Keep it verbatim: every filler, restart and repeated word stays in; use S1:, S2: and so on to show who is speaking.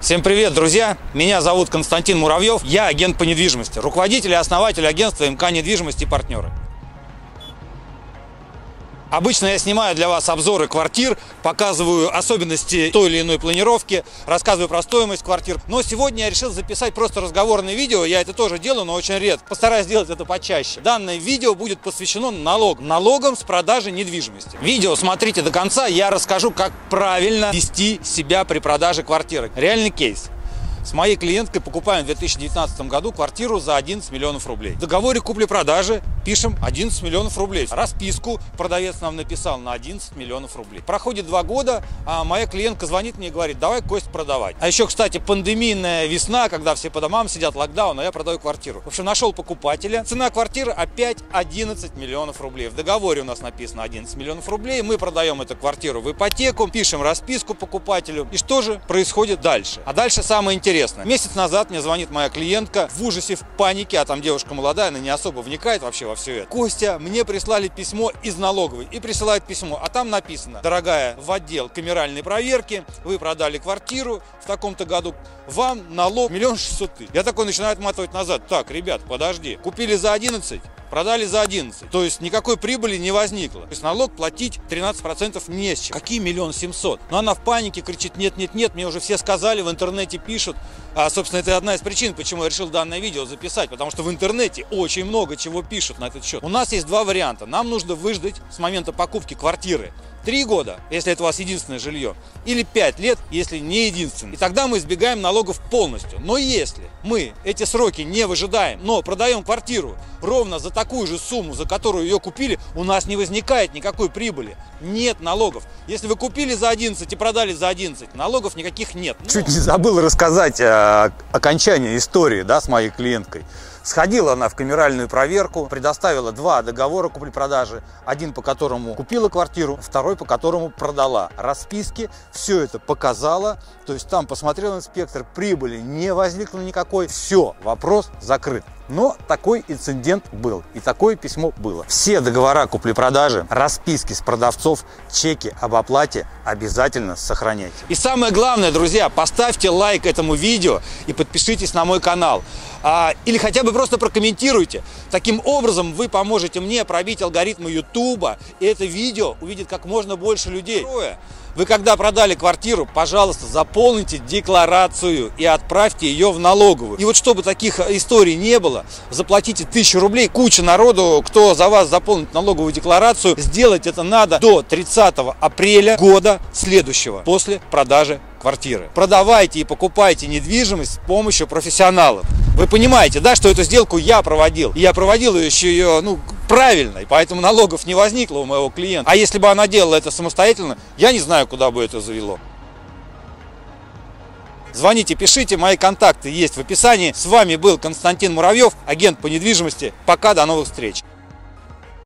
S1: Всем привет, друзья! Меня зовут Константин Муравьев, я агент по недвижимости, руководитель и основатель агентства эм ка Недвижимость и партнеры. Обычно я снимаю для вас обзоры квартир, показываю особенности той или иной планировки, рассказываю про стоимость квартир. Но сегодня я решил записать просто разговорное видео, я это тоже делаю, но очень редко. Постараюсь сделать это почаще. Данное видео будет посвящено налогам, налогам с продажи недвижимости. Видео смотрите до конца, я расскажу, как правильно вести себя при продаже квартиры. Реальный кейс. С моей клиенткой покупаем в две тысячи девятнадцатом году квартиру за одиннадцать миллионов рублей. В договоре купли-продажи пишем одиннадцать миллионов рублей. Расписку продавец нам написал на одиннадцать миллионов рублей. Проходит два года, а моя клиентка звонит мне и говорит: давай, Кость, продавать. А еще, кстати, пандемийная весна, когда все по домам сидят, локдаун, а я продаю квартиру. В общем, нашел покупателя. Цена квартиры опять одиннадцать миллионов рублей. В договоре у нас написано одиннадцать миллионов рублей. Мы продаем эту квартиру в ипотеку, пишем расписку покупателю. И что же происходит дальше? А дальше самое интересное. Месяц назад мне звонит моя клиентка в ужасе, в панике, а там девушка молодая, она не особо вникает вообще во все это. Костя, мне прислали письмо из налоговой. И присылает письмо, а там написано: дорогая, в отдел камеральной проверки, вы продали квартиру в таком-то году, вам налог миллион шестьсот тысяч. Я такой начинаю отматывать назад. Так, ребят, подожди, купили за одиннадцать, продали за одиннадцать. То есть никакой прибыли не возникло. То есть налог платить тринадцать процентов не с чем. Какие миллион семьсот? Но она в панике кричит: нет, нет, нет, мне уже все сказали, в интернете пишут. А, собственно, это одна из причин, почему я решил данное видео записать. Потому что в интернете очень много чего пишут на этот счет. У нас есть два варианта. Нам нужно выждать с момента покупки квартиры три года, если это у вас единственное жилье, или пять лет, если не единственное. И тогда мы избегаем налогов полностью. Но если мы эти сроки не выжидаем, но продаем квартиру ровно за такую же сумму, за которую ее купили, у нас не возникает никакой прибыли. Нет налогов. Если вы купили за одиннадцать и продали за одиннадцать, налогов никаких нет.
S2: Чуть не забыл рассказать о окончании истории, да, с моей клиенткой. Сходила она в камеральную проверку, предоставила два договора купли-продажи. Один, по которому купила квартиру, второй, по которому продала. Расписки, все это показала. То есть там посмотрел инспектор, прибыли не возникло никакой. Все, вопрос закрыт. Но такой инцидент был, и такое письмо было. Все договора купли-продажи, расписки с продавцов, чеки об оплате обязательно сохраняйте.
S1: И самое главное, друзья, поставьте лайк этому видео и подпишитесь на мой канал. А, или хотя бы просто прокомментируйте. Таким образом вы поможете мне пробить алгоритмы ютуба, и это видео увидит как можно больше людей. Второе. Вы когда продали квартиру, пожалуйста, заполните декларацию и отправьте ее в налоговую. И вот чтобы таких историй не было, заплатите тысячу рублей, куча народу, кто за вас заполнит налоговую декларацию. Сделать это надо до тридцатого апреля года следующего, после продажи квартиры. Продавайте и покупайте недвижимость с помощью профессионалов. Вы понимаете, да, что эту сделку я проводил. И я проводил ее еще ее, ну, правильно, и поэтому налогов не возникло у моего клиента. А если бы она делала это самостоятельно, я не знаю, куда бы это завело. Звоните, пишите, мои контакты есть в описании. С вами был Константин Муравьев, агент по недвижимости. Пока, до новых встреч.